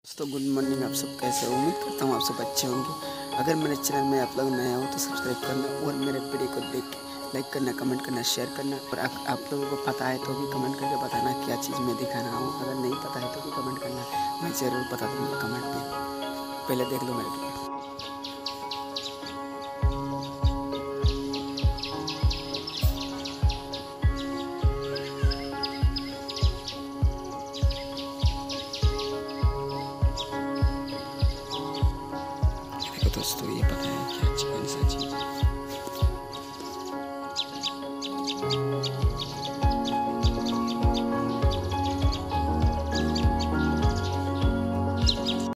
दोस्तों good morning. आप सब कैसे हो? उम्मीद करता हूँ आप सब अच्छे होंगे। अगर मेरे चैनल में आप लोग नए हो तो सब्सक्राइब करना और मेरे वीडियो को देख के लाइक करना, कमेंट करना, शेयर करना। और आप लोगों को पता है तो भी कमेंट करके बताना क्या चीज़ मैं दिखा रहा हूँ। अगर नहीं पता है तो भी कमेंट करना, मैं ज़रूर बता दूँगा कमेंट में। पहले देख लो मेरे वीडियो।